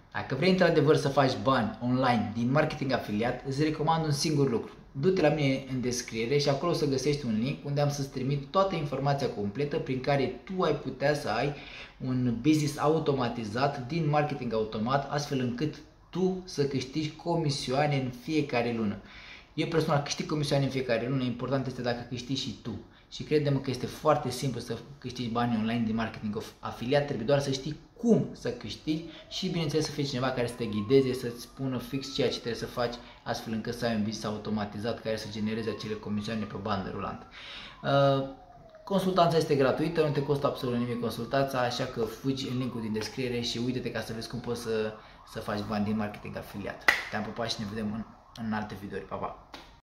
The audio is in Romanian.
Dacă vrei într-adevăr să faci bani online din marketing afiliat, îți recomand un singur lucru. Du-te la mine în descriere și acolo o să găsești un link unde am să-ți trimit toată informația completă prin care tu ai putea să ai un business automatizat din marketing automat, astfel încât tu să câștigi comisioane în fiecare lună. Eu personal câștig comisioane în fiecare lună, important este dacă câștigi și tu. Și crede-mă că este foarte simplu să câștigi bani online din marketing afiliat, trebuie doar să știi cum să câștigi și bineînțeles să fii cineva care să te ghideze, să-ți spună fix ceea ce trebuie să faci, astfel încât să ai un business automatizat care să genereze acele comisioane pe bandă rulantă. Consultanța este gratuită, nu te costă absolut nimic consultația, așa că fugi în linkul din descriere și uite-te ca să vezi cum poți să faci bani din marketing afiliat. Te-am pupat și ne vedem în alte videouri. Pa, pa!